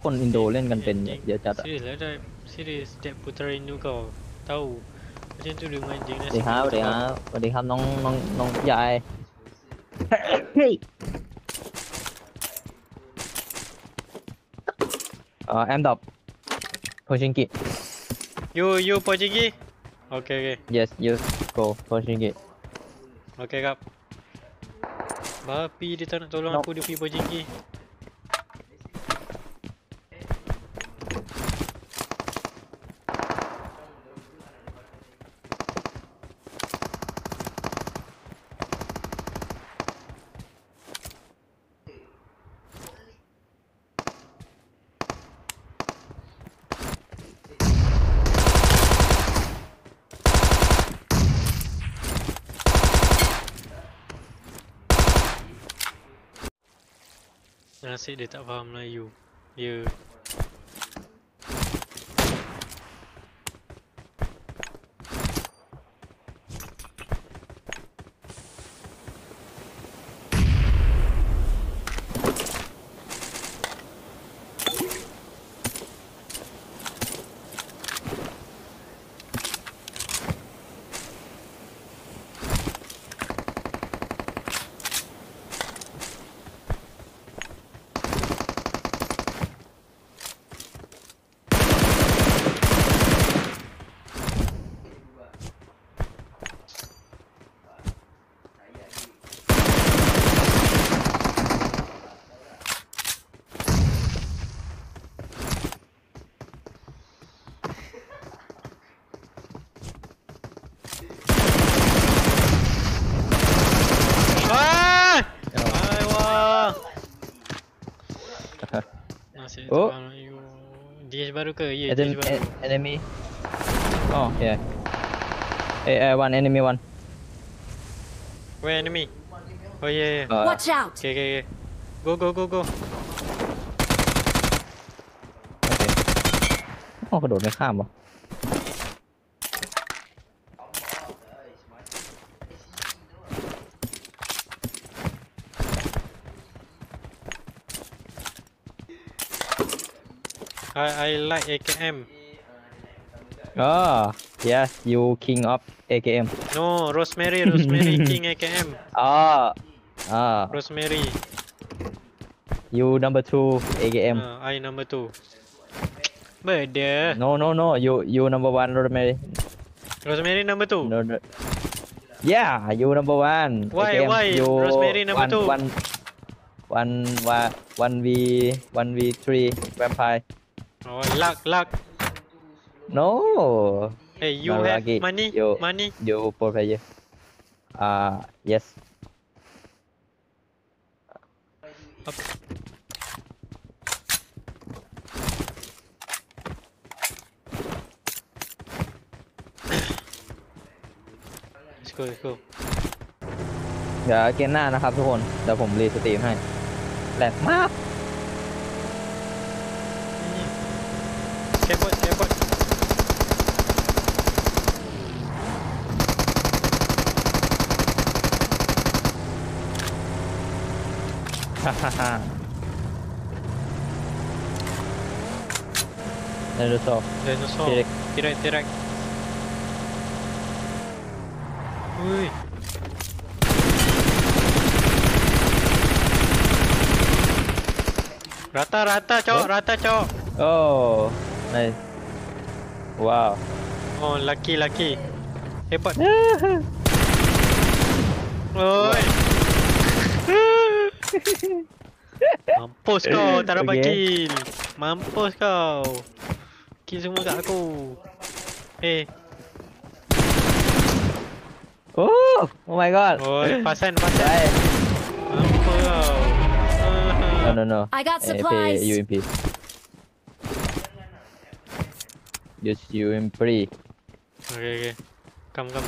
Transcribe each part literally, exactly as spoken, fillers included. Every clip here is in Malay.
คนอินโดเล่นกันเป็นเยอะจัดอะ Serius lah dah. Serius. Setiap putaran Indo kau tahu. Macam tu dia main game สวัสดีครับสวัสดีครับสวัสดีครับน้องน้องน้องยายเฮ้ยเอ่อแอมดอบโพชิงกิ You you Pojiki. Okay okay. yes yes go โพชิงกิ Okay kap. Bapi dia tak nak tolong No. aku, dia pergi Pojiki. Nasib dia tak faham Melayu. Dia Nasib Oh. tak faham Melayu. D H baru ke? Ya, D H Enemy, baru. enemy. Oh yeah. Hey, uh, one enemy one. Where enemy? Oh yeah yeah. Uh, Watch out! Okay okay okay. Go go go go. โอเคอ๋อกระโดดไม่ข้ามวะ I I like A K M. อ๋อ yes you king of เอ เค เอ็ม No, Rosemary, Rosemary King A K M. อ๋ออ๋อ Rosemary. you number two เอ เค เอ็ม Uh, I number two. Beda. no no no you you number one Rosemary Rosemary number two. no no yeah you number one Why- เอ เค เอ็ม why you Rosemary number one two? one one one one v one v three vampire Oh, luck, luck. no Hey, you No, have lagi. money? You- Money? you pro player uh yes Let's go, let's go. เดี๋ยวเกมหน้านะครับทุกคนเดี๋ยวผมรีสตรีมให้แหลกมาก Careful, careful. ฮ่าฮ่าฮ่าเดี๋ยวดูโซ่ Dinosaur. Tirak. Tirak, tirak. Ui. Rata, rata, cowok, Eh? rata, cowok. โอ้ในว้าว Oh, laki, laki. Hebat. Oi. Mampus kau, tak dapat Okay. kill. Mampus kau. Kill semua kat aku. Eh, oh oh my god oi, pasan, ไป pasan. Mampus kau. no no no I got เอ supplies. ยู เอ็ม พี use ยู เอ็ม พี Okay, okay. Come, come.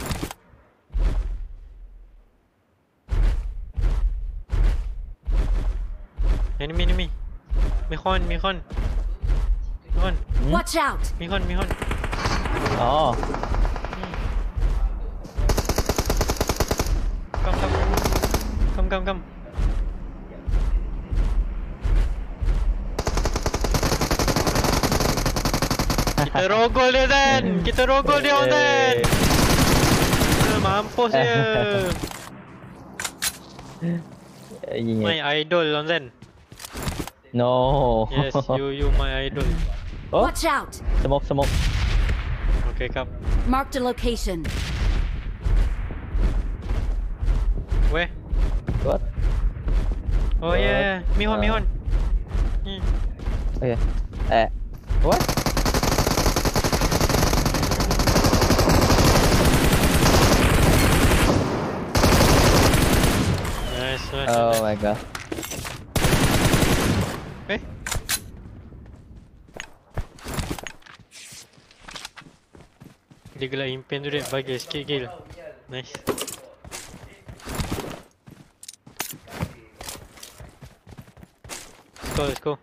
Enemy, enemy. Mihon, Mihon. Mihon, Watch out! Mihon, Mihon. อ๋อ Come, come. Come, come, come. Kita rogol dia Zen. Kita rogol dia on Zen. Ah, Mampus dia. Ingat. My idol on Zen. No. Yes, you you my idol. Oh, Watch out! smoke, smoke. Okay, kap. Marked a location. Where? What? Oh yeah, yeah. Mihon, Uh, Mihon. Hmm. Okay. Eh. What? Nice, nice. Oh nice. my god. Eh? Dia gelak impen tu dia bagi sikit kill. Nice. Let's go, let's go.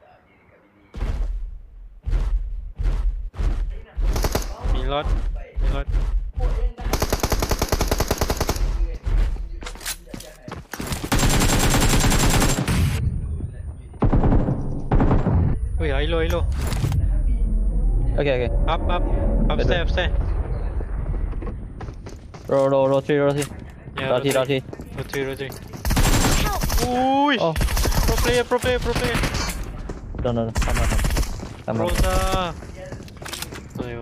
Reload, reload. Wait, hilo, hilo. Okay, okay. Up, up. Upstairs, upstairs. Roll, roll, roll three, roll three. Yeah, Roll three, roll three. Rotary, rotary. Ui! Oh, Pro player, pro player, pro player. no, no, no. Come on, come on. Rosa. Ayo.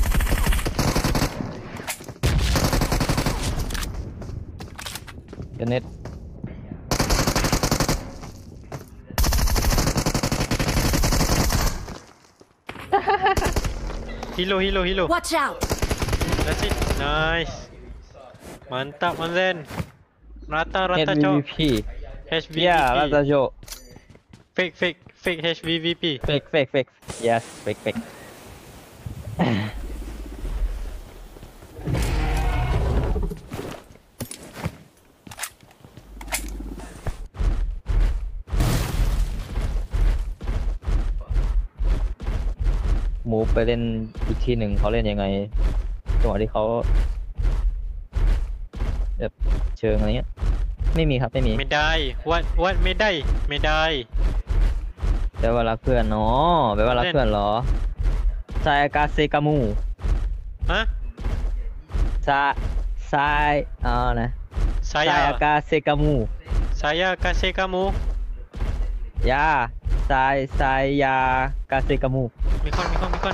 Get net. Hilo, hilo, hilo. Watch out! That's it. Nice. Mantap, Manzen. Rata, rata, Net cok. V V P. H V V P. Yeah, that's a joke. Fake, fake, fake H V V P. Fake, fake, fake. Yes, fake, fake.มูฟไปเล่นอีกที่หนึ่งเขาเล่นยังไงจังหวะที่เขาแบบเชิงอะไรเงี้ยไม่มีครับไม่มีไม่ได้ what what ไม่ได้ ไม่ได้แต่ว่ารักเพื่อนเนาะแปลว่ารักเพื่อนเหรอซายกาเซกามูฮะซาซายอ่านะซาย saya กาเซกามู saya kasih kamu ยาซายซายยากาเซกามูมีคนมีคนมีคน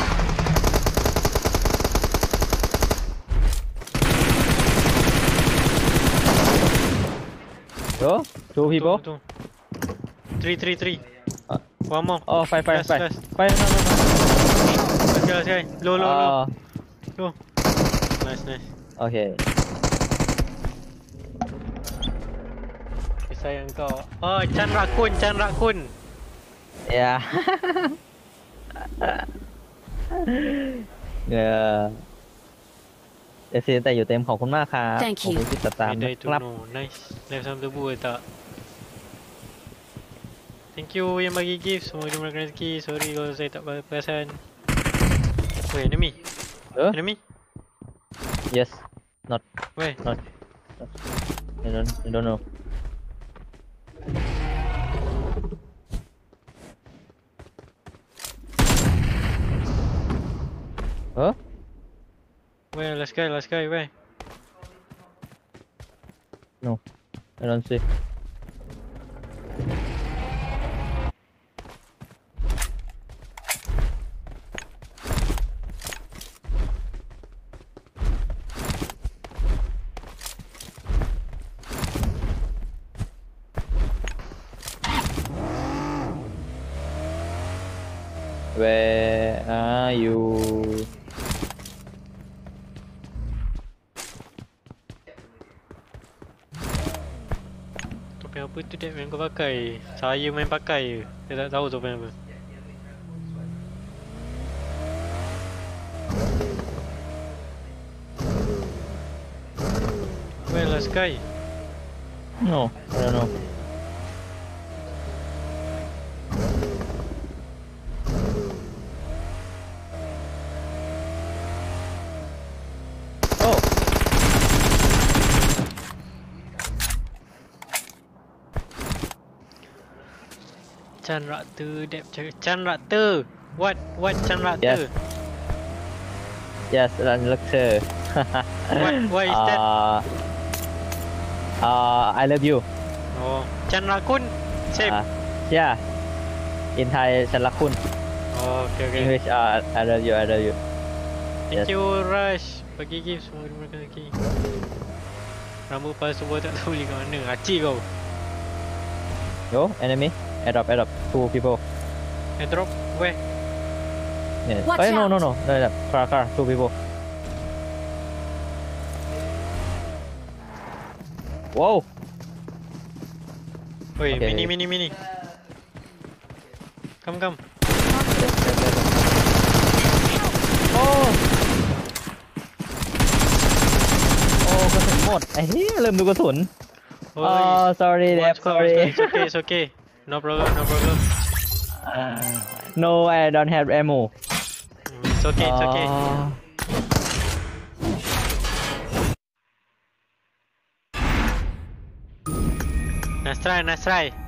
โอ้ two people Tunggu, tunggu. three three three Ah. one more oh five five Last, five last. five no no no okay okay low low low oh low nice nice okay sayang kau oh Chan Rakun Chan Rakun yeah เออเอฟซีแต่อยู่เต็มขอบคุณมากครับ Thank ขอบ you คุณที่ติดตามไม่นะได้ค tu รับ no nice left some tebu tak thank you yang bagi gift semua terima kasih sorry kalau saya tak perasan wait enemy เออ enemy yes not where not I don't I don't know เออ where last guy last guy where no I don't see Where are you? topeng apa tu Dek yang kau pakai saya main pakai je saya tak tahu topeng apa where last guy No, I don't know. Oh. Chan Rakter Dep cakap Chan Rakter what what Chan Rakter Yes. yes run lecture What what is that uh, uh I love you โอ้จันทร์คุณเชฟ uh, yeah in Thai ฉันรักคุณโอเคโอเค English uh, I love you I love you thank yes. you Rush bagi gift semua terima kasih rambut palsu buat tak tahu lagi mana aci kau yo enemy adopt adopt two people I drop where yeah. Watch oh, no out. no no no no car car two people wow Oi, Okay. mini mini mini. Come come. โอ้โอ้กระสุนหมดไอ้เหี้ยลืมดูกระสุน Oi. อ๋อ sorry Watch Deb out, sorry It's okay, it's okay. No problem, no problem. no I don't have ammo It's okay, it's okay. อ๋อ Nice try, nice try.